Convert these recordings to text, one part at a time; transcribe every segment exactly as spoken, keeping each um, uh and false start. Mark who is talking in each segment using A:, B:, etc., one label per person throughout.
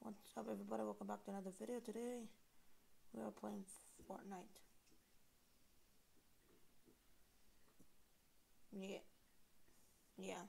A: What's up, everybody? Welcome back to another video. Today we are playing Fortnite. Yeah, yeah.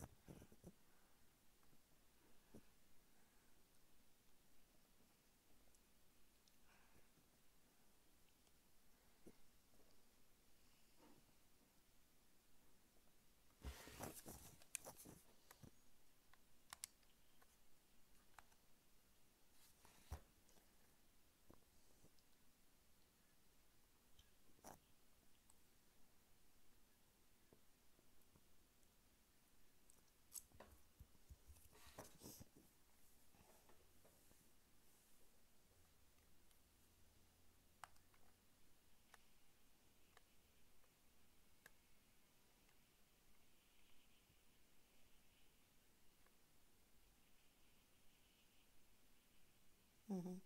A: Mhm.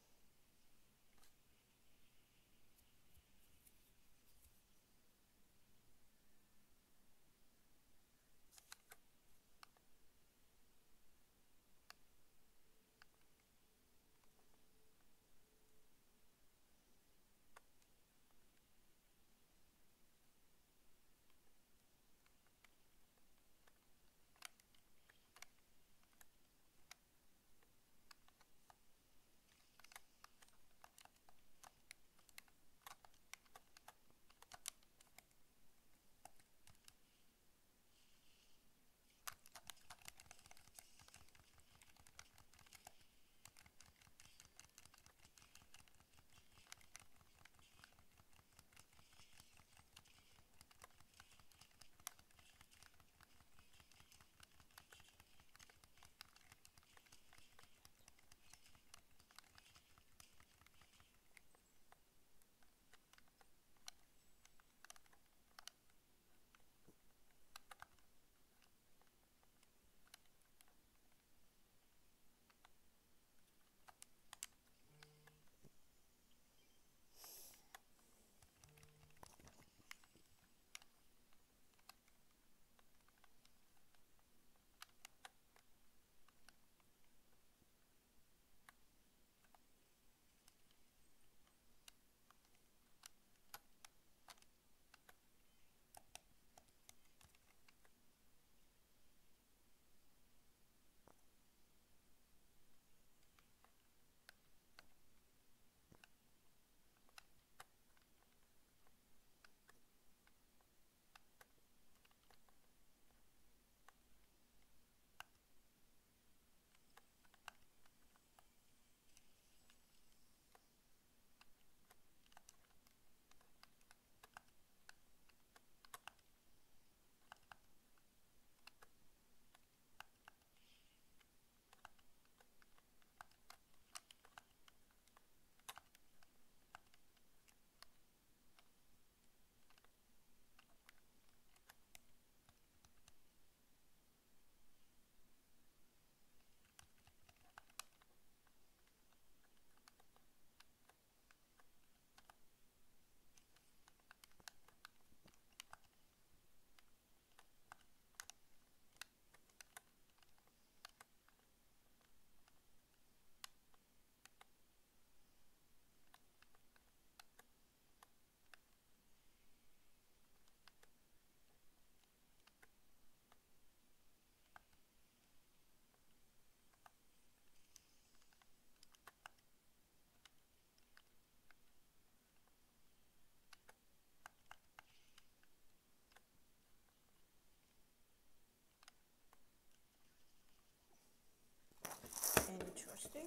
A: Interesting.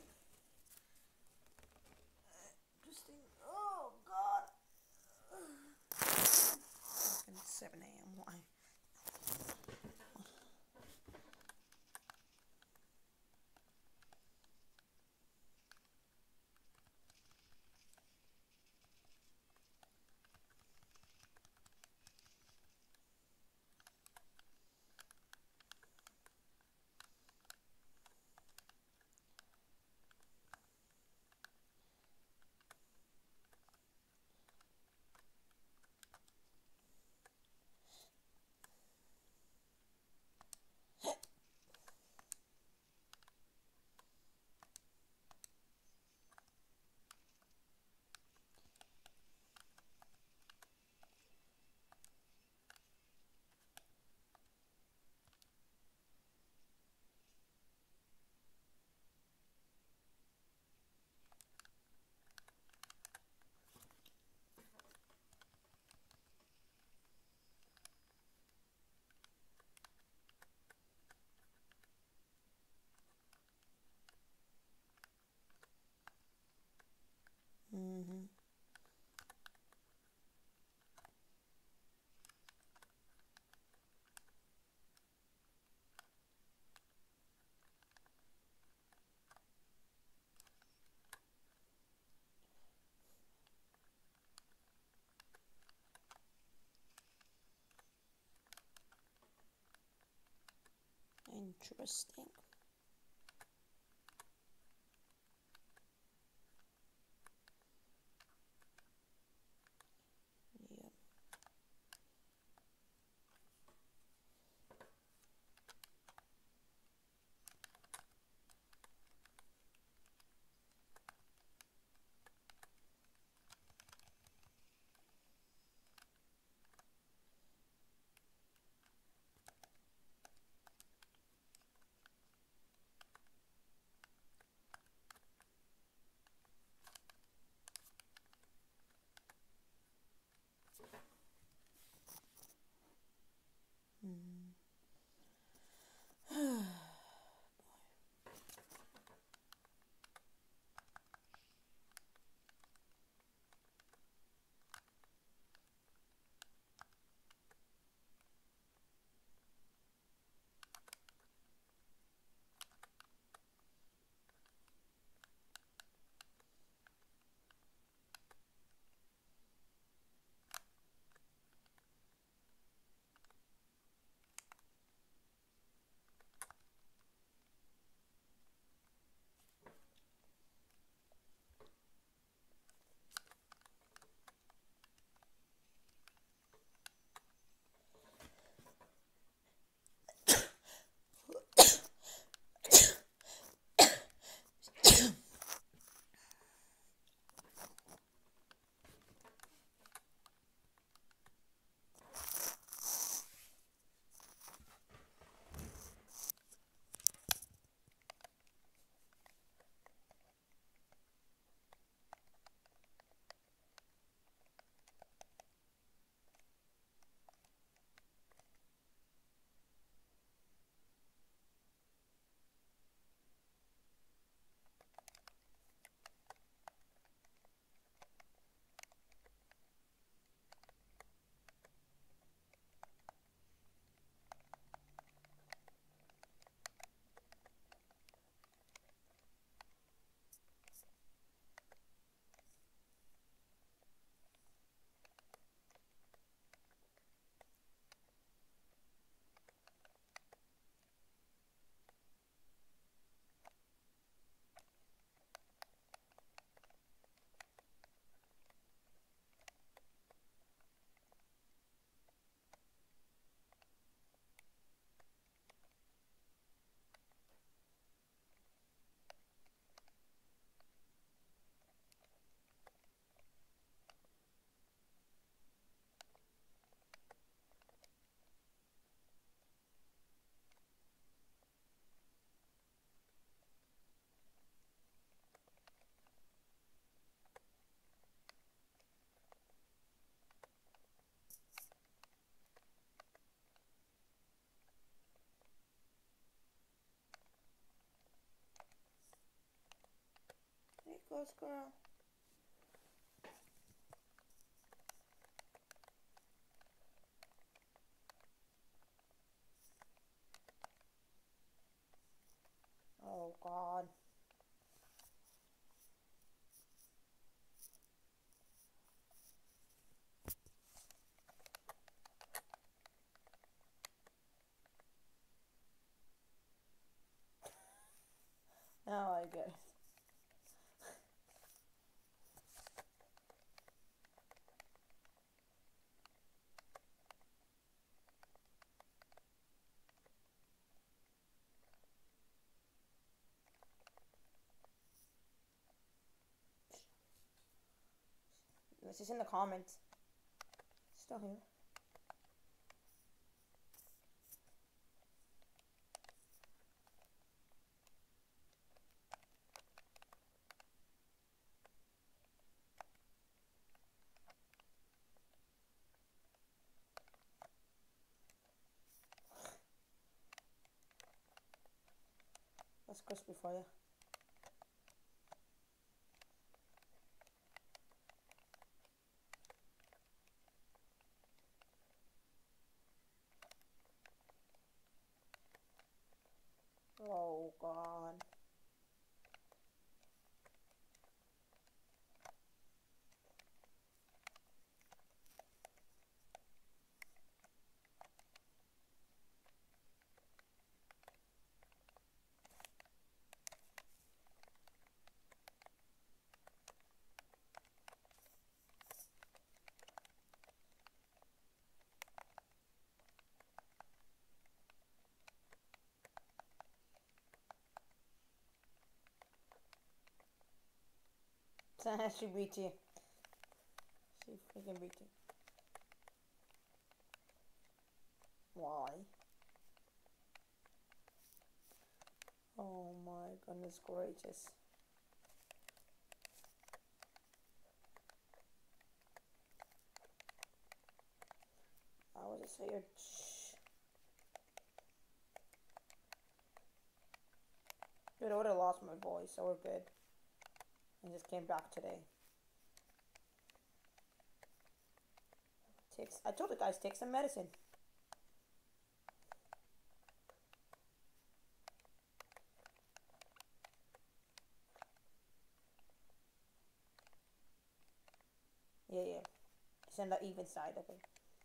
A: Interesting. Oh God. It's seven a m. Why? Mm-hmm. Interesting. Yeah. Mm. There you go, squirrel. Oh God. Now I get it. This is in the comments. Still here. That's crispy for you. She beat you. She freaking beat you. Why? Oh my goodness gracious. I was just here. Dude, I would have lost my voice, so we're good. I just came back today. Takes. I told the guys take some medicine. Yeah, yeah. It's on the even side, okay.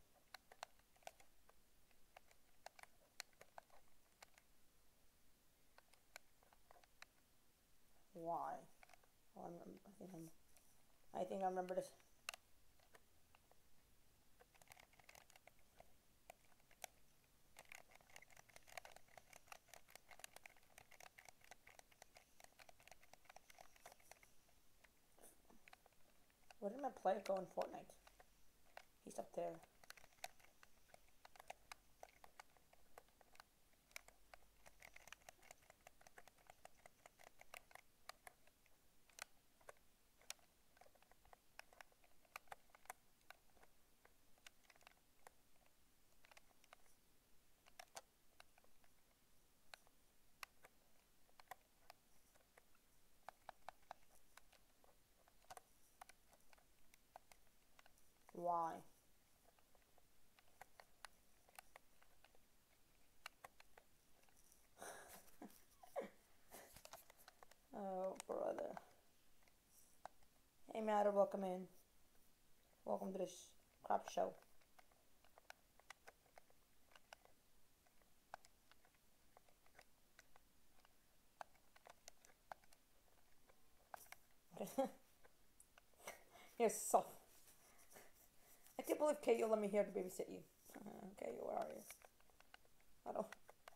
A: Why? Oh, I'm, I think I'm. I think I remember this. Where did my player go in Fortnite? He's up there. Why? Oh, brother. Hey, Matter, welcome in. Welcome to this crap show. You're soft. I can't believe Kate, you let me here to babysit you. Uh, okay, where are you? I don't.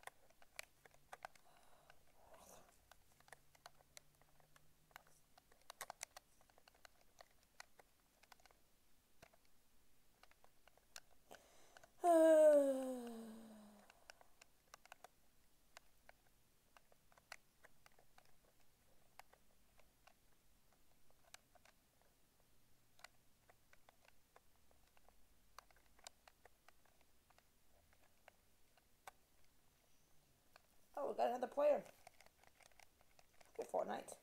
A: Oh, we got another player. Okay, Fortnite.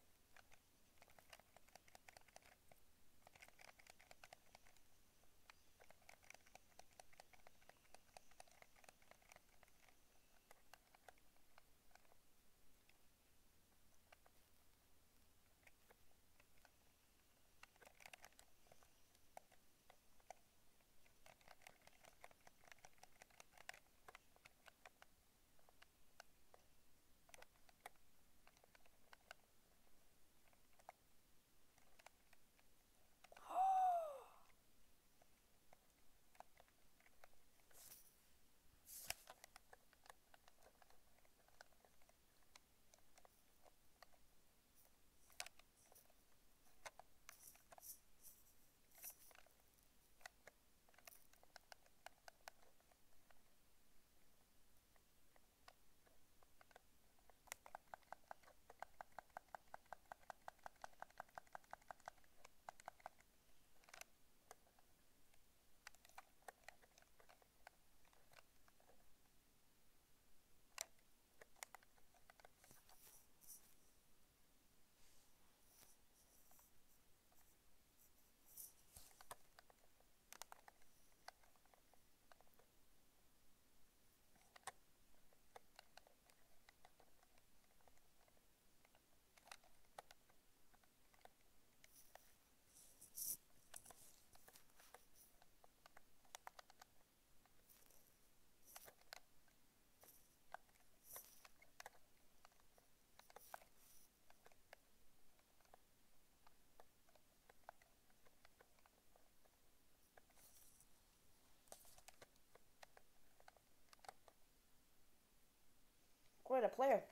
A: Great, a player.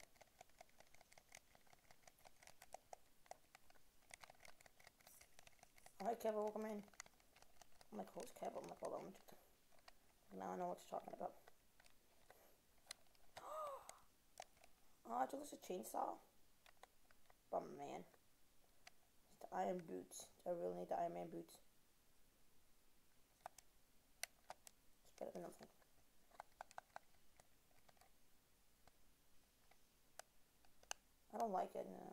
A: Alright, Kevin, welcome in. I'm like, host Kevin. I'm like, hold on. Now I know what you're talking about. Oh, I took this a chainsaw. Oh man. It's the iron boots. I really need the Iron Man boots. It's better than nothing. I don't like it, no.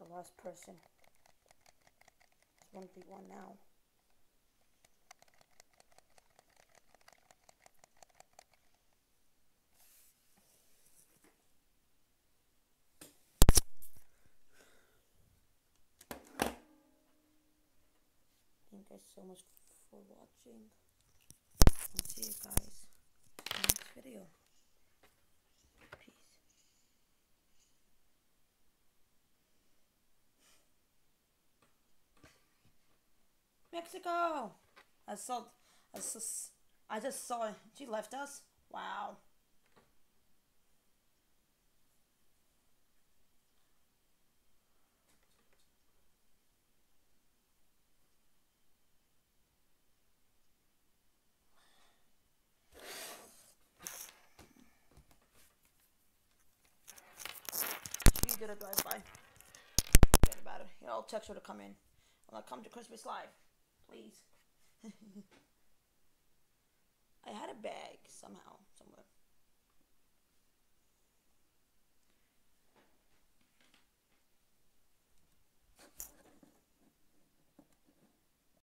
A: The last person. It's one v one now. Thank you guys so much for watching. I'll see you guys in the next video. Peace. Mexico! I saw, I saw, I just saw it. She left us. Wow. She did a drive-by. Forget about it. Here, I'll text her to come in. I'll come to Christmas Live. Please. I had a bag somehow.